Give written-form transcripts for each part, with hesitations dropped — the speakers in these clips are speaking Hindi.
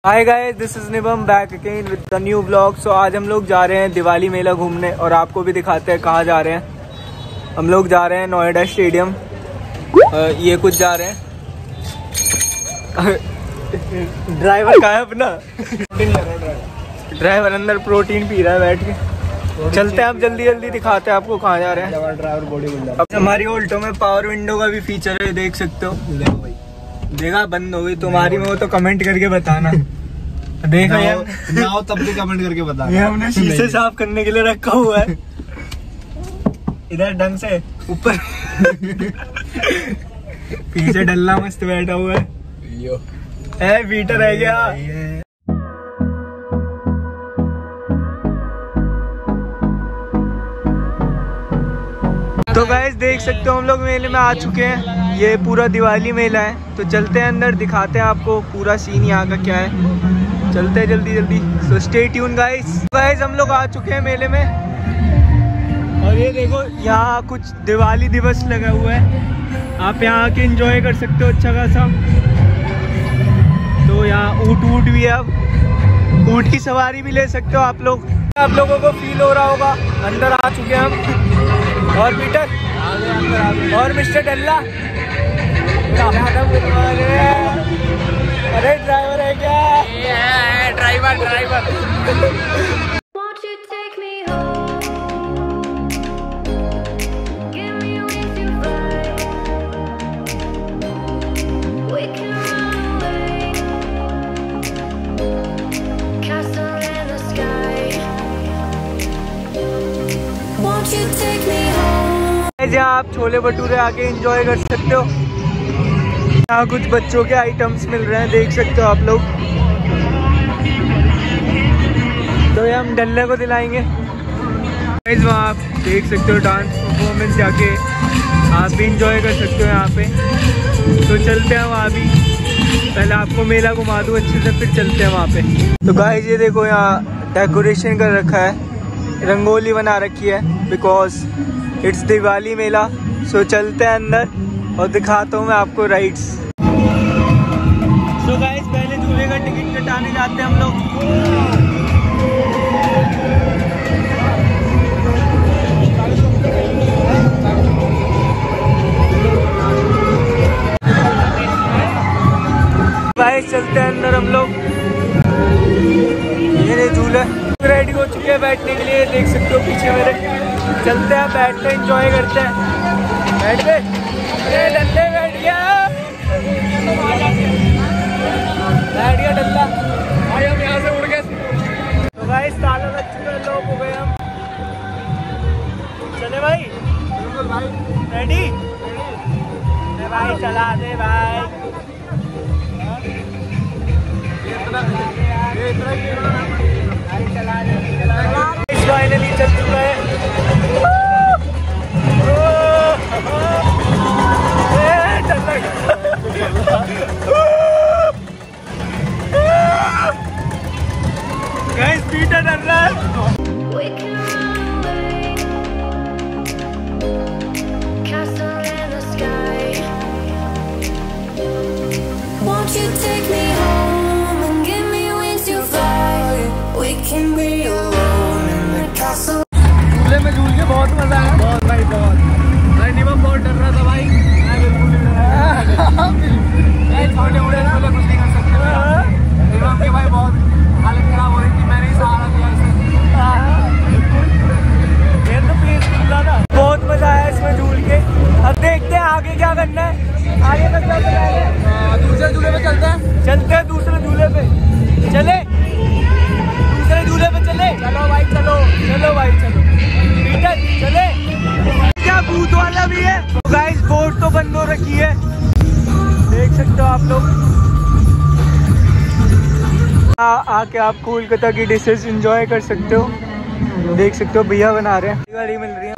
Hi guys, this is Nibam back again with the new blog. So आज हम लोग जा रहे हैं दिवाली मेला घूमने और आपको भी दिखाते हैं कहाँ जा रहे हैं। हम लोग जा रहे हैं नोएडा स्टेडियम। ये कुछ जा रहे हैं। ड्राइवर कहाँ है अपना? ड्राइवर अंदर प्रोटीन पी रहा है बैठ के। चलते हैं, आप जल्दी जल्दी दिखाते हैं आपको कहाँ जा रहे हैं। Driver body builder. अब हमारी ऑल्टो में पावर विंडो का भी फीचर है, देख सकते हो। देखा बंद हो गई तुम्हारी में, वो तो कमेंट करके बताना। देखा ना हो तब भी कमेंट करके बताना। ये हमने शीशे साफ करने के लिए रखा हुआ है। इधर ढंग से ऊपर पीछे डल्ला मस्त बैठा हुआ है। बीटर है क्या? तो गाइस देख सकते हो हम लोग मेले में आ चुके हैं। ये पूरा दिवाली मेला है, तो चलते हैं अंदर, दिखाते हैं आपको पूरा सीन यहाँ का क्या है। चलते हैं जल्दी जल्दी, so stay tune guys. Guys हम लोग आ चुके हैं मेले में और ये देखो यहाँ कुछ दिवाली दिवस लगा हुआ है। आप यहाँ आके एंजॉय कर सकते हो अच्छा खासा। तो यहाँ ऊँट भी है, अब ऊँट की सवारी भी ले सकते हो आप लोग। आप लोगों को फील हो रहा होगा, अंदर आ चुके हैं हम। और पीटर और मिस्टर डल्ला। अरे ड्राइवर है क्या? ड्राइवर जहाँ आप छोले भटूरे आके एंजॉय कर सकते हो। यहाँ कुछ बच्चों के आइटम्स मिल रहे हैं, देख सकते हो आप लोग। तो ये हम डल्ले को दिलाएंगे। वहाँ आप देख सकते हो डांस परफॉर्मेंस, जाके आप भी एंजॉय कर सकते हो यहाँ पे। तो चलते हैं वहाँ भी, पहले आपको मेला घुमा दूँ अच्छे से, फिर चलते हैं वहाँ पे। तो गाइस ये देखो यहाँ डेकोरेशन कर रखा है, रंगोली बना रखी है, because it's Diwali mela. So चलते हैं अंदर और दिखाता हूँ मैं आपको राइड्स। सो गाइस पहले झूले का टिकट कटाने जाते हैं हम लोग। गाइस चलते हैं अंदर हम लोग। ये झूले रेडी हो चुके हैं बैठने के लिए, देख सकते हो पीछे मेरे। चलते हैं, बैठते हैं, एंजॉय करते हैं। बैठ गए, डल्ले बैठ गया डल्ला। भाई हम यहाँ से उड़ गए। तो गाइस ताला लग चुका है, लोग हो गए हम। चले भाई, बिल्कुल भाई, रेडी भाई, चला दे भाई। फाइनली चल चुका है। गाइस पीटर डर रहा है। झूले में झूल के बहुत मजा आया, बहुत भाई बहुत। भाई निबम बहुत डर रहा था भाई, मैं बिल्कुल नहीं डर रहा। छोटे बड़े झूले कुछ नहीं कर सकते। निबम के भाई बहुत हालत खराब हो रही थी, मैंने ही सहारा दिया इसे। ये तो प्लीज खुला ना, बहुत मजा आया इसमें झूल के। अब देखते हैं आगे क्या करना है, आगे का क्या करना है। दूसरे झूले पे चलते हैं, चलते हैं दूसरे झूले पे। चले दूसरे झूले पे चले। चलो भाई चलो, चलो भाई चलो। पीटर चले। क्या भूत वाला भी है। तो गाइस बोट तो बंद हो रखी है, देख सकते हो आप लोग। आके आप कोलकाता की डिशेस एंजॉय कर सकते हो, देख सकते हो भैया बना रहे हैं। गाड़ी मिल रही है।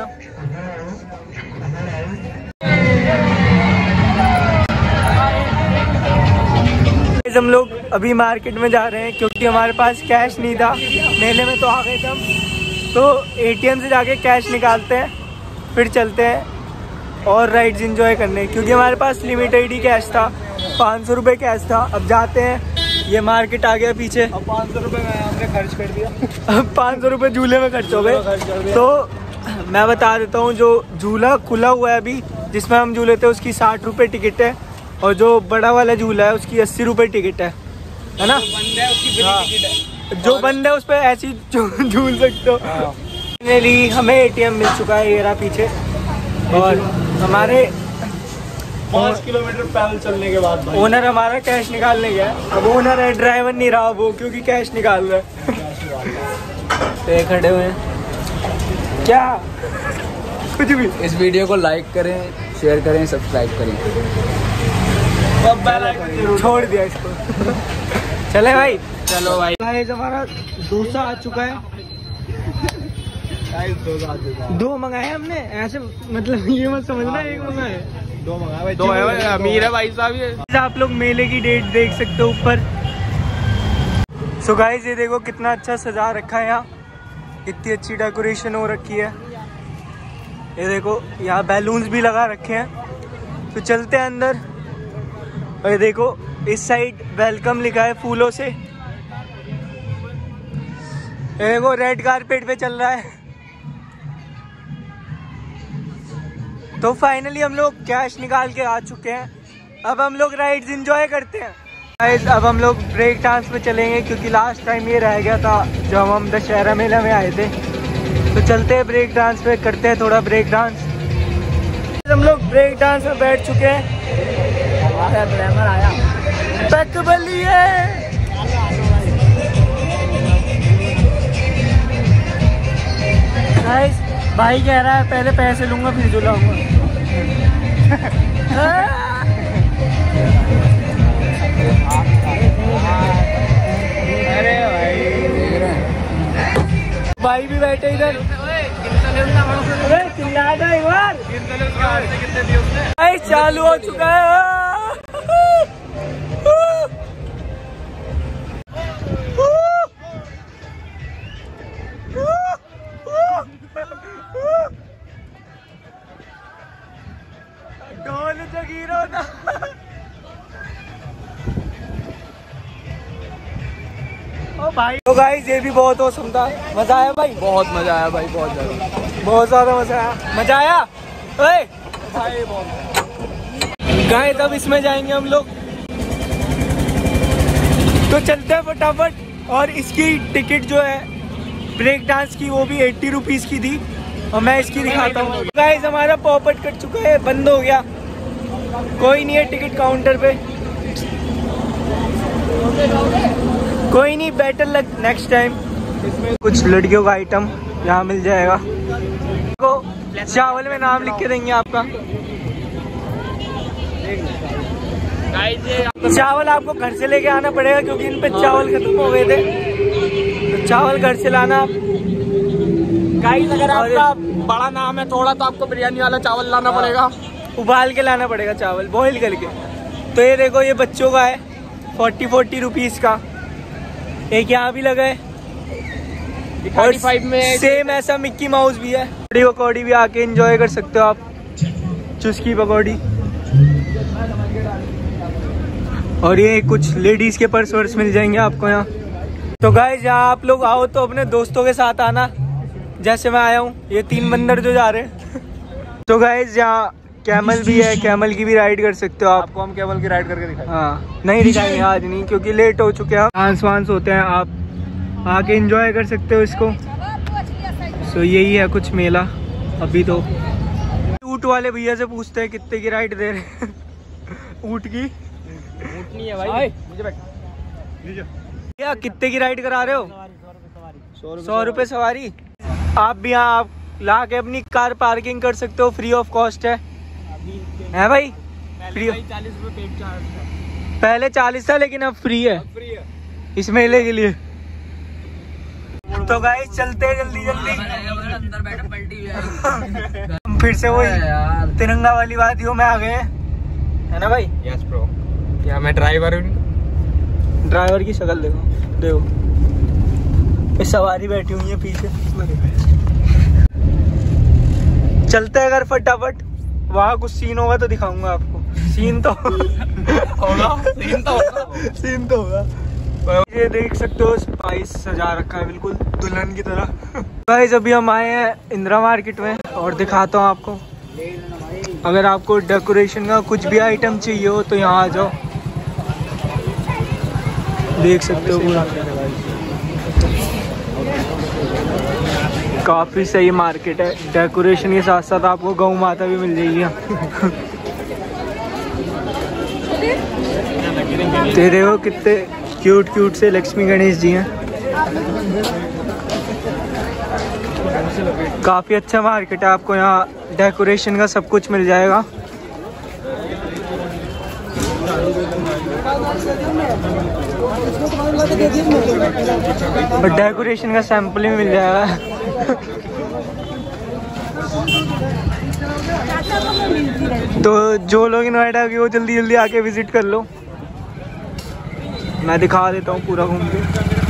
हम लोग अभी मार्केट में जा रहे हैं क्योंकि हमारे पास कैश नहीं था। मेले में तो आ गए थे हम, तो एटीएम से जाके कैश निकालते हैं, फिर चलते हैं और राइड्स एंजॉय करने, क्योंकि हमारे पास लिमिटेड ही कैश था, 500 रुपये कैश था। अब जाते हैं ये मार्केट आ गया पीछे। अब 500 रुपये हमने खर्च कर दिया। अब 500 रुपये झूले में खर्च हो गए। तो मैं बता देता हूँ, जो झूला खुला हुआ है अभी जिसमें हम झूले थे उसकी 60 रुपये टिकट है, और जो बड़ा वाला झूला है उसकी 80 रुपये टिकट है ना? बंद है उसकी फ्री टिकट है। जो बंद है उस पर ऐसी झूल सकते हो। फाइनली हमें ATM मिल चुका है, ये रहा पीछे। और हमारे 5 किलोमीटर पैदल चलने के बाद भाई ओनर हमारा कैश निकालने गया है। अब ओनर है, ड्राइवर नहीं रहा वो, क्योंकि कैश निकाल रहा है। तो ये खड़े हुए हैं क्या, कुछ भी। इस वीडियो को लाइक करें, शेयर करें, सब्सक्राइब करें। छोड़ दिया इसको। चले भाई, चलो भाई। गाइस हमारा डोसा आ चुका है। दो मंगाए हमने, ऐसे मतलब ये मत समझना एक मंगाए, दो मंगाए। दो है भाई, अमीर है भाई साहब ये। आप लोग मेले की डेट देख सकते हो ऊपर। सो गाइस ये देखो कितना अच्छा सजा रखा है, यहाँ इतनी अच्छी डेकोरेशन हो रखी है। ये देखो यहाँ बैलून्स भी लगा रखे हैं। तो चलते हैं अंदर। और ये देखो इस साइड वेलकम लिखा है फूलों से। ये देखो रेड कारपेट पे चल रहा है। तो फाइनली हम लोग कैश निकाल के आ चुके हैं। अब हम लोग राइड्स एंजॉय करते हैं। गाइस अब हम लोग ब्रेक डांस में चलेंगे, क्योंकि लास्ट टाइम ये रह गया था जब हम दशहरा मेला में आए थे। तो चलते हैं ब्रेक डांस पे, करते हैं थोड़ा ब्रेक डांस। हम लोग ब्रेक डांस में बैठ चुके हैं। हमारा ग्लैमर आया, तक बलिए। गाइस भाई कह रहा है पहले पैसे लूंगा फिर झुलाऊंगा। अरे भाई भी बैठे इधर। चिल्ला दो एक बार। चालू हो चुका है। ढोल जगीरो ना। ओ भाई, तो गाइस ये भी बहुत औसम था। मजा आया भाई, बहुत मजा आया भाई, बहुत ज्यादा मजा आया। मजा आया ओए गाइस। अब इसमें जाएंगे हम लोग, तो चलते हैं फटाफट। और इसकी टिकट जो है ब्रेक डांस की वो भी 80 रुपीज़ की थी, और मैं इसकी दिखाता हूँ। गाइस हमारा पॉपट कट चुका है, बंद हो गया। कोई नहीं है टिकट काउंटर पे, कोई नहीं, बेटर लक नेक्स्ट टाइम। इसमें कुछ लड़कियों का आइटम यहाँ मिल जाएगा। को चावल में नाम लिख के देंगे आपका। चावल आपको घर से लेके आना पड़ेगा, क्योंकि इन पे चावल खत्म हो गए थे। तो चावल घर से लाना आप। गाइस अगर आपका बड़ा नाम है थोड़ा, तो आपको बिरयानी वाला चावल लाना पड़ेगा। उबाल के लाना पड़ेगा चावल, बॉईल करके। तो ये देखो ये बच्चों का है 40 रुपीज़ का। एक यहाँ भी लगा है, और 45 में सेम ऐसा मिक्की माउस भी है। पकौड़ी भी आके एंजॉय कर सकते हो आप, चुस्की पकौड़ी। और ये कुछ लेडीज के पर्स वर्स मिल जाएंगे आपको यहाँ। तो गाइस यहाँ आप लोग आओ तो अपने दोस्तों के साथ आना, जैसे मैं आया हूँ। ये 3 बंदर जो जा रहे हैं। तो गाइस यहाँ कैमल भी है, कैमल की भी राइड कर सकते हो आप। आपको हम कैमल की राइड करके दिखाएंगे। हाँ नहीं दिखाएंगे आज नहीं, क्योंकि लेट हो चुके हैं। डांस वांस होते हैं, आप आके एंजॉय कर सकते हो इसको। सो यही है कुछ मेला अभी। तो ऊँट वाले भैया से पूछते हैं कितने की राइड दे रहे हैं। ऊँट की नहीं है भाई, मुझे बैठ। क्या कितने की राइड करा रहे हो? 100 रुपये सवारी। आप भी यहाँ आप ला के अपनी कार पार्किंग कर सकते हो, फ्री ऑफ कॉस्ट है भाई। फ्री 40 रुपये पेट चार्ज। पहले 40 था, लेकिन अब फ्री है इस मेले के लिए। तो गाइस चलते हैं जल्दी जल्दी। अंदर बैठे पलटी फिर से वही तिरंगा वाली बात ही में आ गए हैं, है ना भाई? Yes bro. क्या मैं ड्राइवर हूँ? ड्राइवर की शक्ल देखो, देखो सवारी बैठी हुई है पीछे। चलते हैं अगर फटाफट। वहाँ कुछ सीन होगा तो दिखाऊंगा आपको। सीन तो होगा, सीन तो होगा। ये देख सकते हो स्पाइस सजा रखा है बिल्कुल दुल्हन की तरह। गाइस अभी हम आए हैं इंदिरा मार्केट में और दिखाता हूँ आपको। अगर आपको डेकोरेशन का कुछ भी आइटम चाहिए हो तो यहाँ आ जाओ, देख सकते हो पूरा काफ़ी सही मार्केट है। डेकोरेशन के साथ साथ आपको गौ माता भी मिल जाएगी। तो देखो कितने क्यूट क्यूट से लक्ष्मी गणेश जी हैं। काफ़ी अच्छा मार्केट है, आपको यहाँ डेकोरेशन का सब कुछ मिल जाएगा। और डेकोरेशन का सैंपल भी मिल जाएगा। तो जो लोग नोएडा के वो जल्दी जल्दी आके विजिट कर लो। मैं दिखा देता हूँ पूरा घूम के।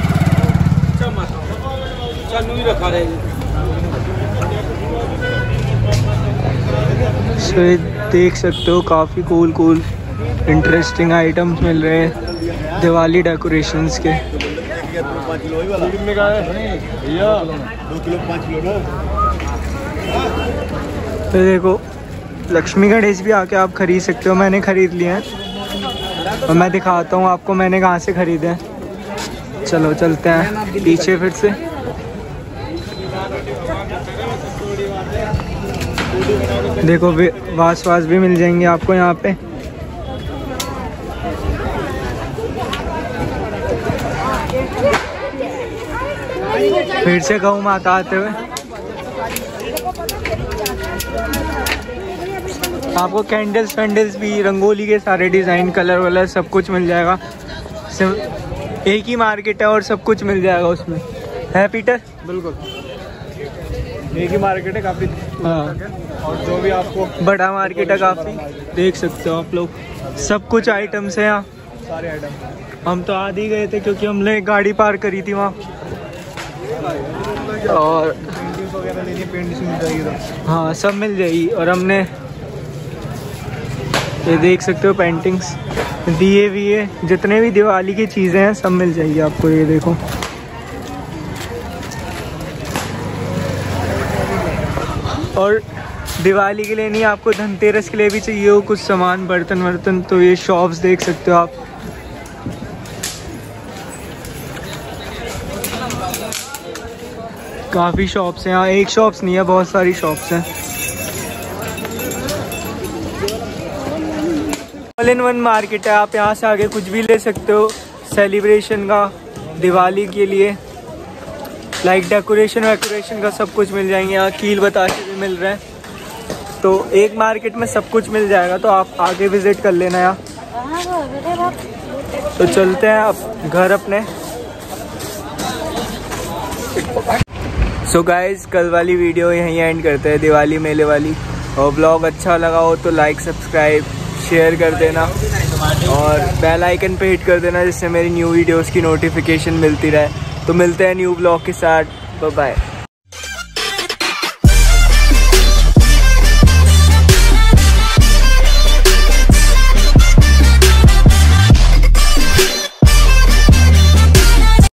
देख सकते हो काफ़ी कूल इंटरेस्टिंग आइटम्स मिल रहे हैं दिवाली डेकोरेशंस के। तो देखो लक्ष्मी गणेश भी आके आप खरीद सकते हो। मैंने खरीद लिए हैं और मैं दिखाता हूँ आपको मैंने कहाँ से खरीदे हैं। चलो चलते हैं पीछे फिर से। देखो वास भी मिल जाएंगे आपको यहाँ पे। फिर से गौ माता आते हुए आपको कैंडल्स वैंडल्स भी, रंगोली के सारे डिज़ाइन, कलर वलर सब कुछ मिल जाएगा। सिर्फ एक ही मार्केट है और सब कुछ मिल जाएगा उसमें, है पीटर? बिल्कुल एक ही मार्केट है काफ़ी। हाँ और जो भी आपको बड़ा मार्केट है काफ़ी, देख सकते हो आप लोग। सब कुछ आइटम्स हैं यहाँ, सारे आइटम। हम तो आधे ही गए थे क्योंकि हमने गाड़ी पार्क करी थी वहाँ। और पेंटिंग्स वगैरह लेनी, पेंटिंग्स मिल जाएगी तो। हाँ सब मिल जाएगी। और हमने ये देख सकते हो पेंटिंग्स, दिए विए, जितने भी दिवाली की चीज़ें हैं सब मिल जाएगी आपको। ये देखो और दिवाली के लिए नहीं, आपको धनतेरस के लिए भी चाहिए हो कुछ सामान, बर्तन वर्तन, तो ये शॉप्स देख सकते हो आप। काफ़ी शॉप्स हैं यहाँ, एक शॉप्स नहीं है, बहुत सारी शॉप्स हैं। ऑल इन वन मार्केट है, आप यहाँ से आगे कुछ भी ले सकते हो सेलिब्रेशन का, दिवाली के लिए। लाइक डेकोरेशन वैकोरेशन का सब कुछ मिल जाएंगे यहाँ। कील बताशे भी मिल रहे हैं, तो एक मार्केट में सब कुछ मिल जाएगा। तो आप आगे विजिट कर लेना यहाँ। तो चलते हैं अब घर अपने। सो गाइज कल वाली वीडियो यहीं एंड करते हैं, दिवाली मेले वाली। और ब्लॉग अच्छा लगा हो तो लाइक सब्सक्राइब शेयर कर देना और बेल आइकन पे हिट कर देना, जिससे मेरी न्यू वीडियोस की नोटिफिकेशन मिलती रहे। तो मिलते हैं न्यू ब्लॉग के साथ, बाय बाय।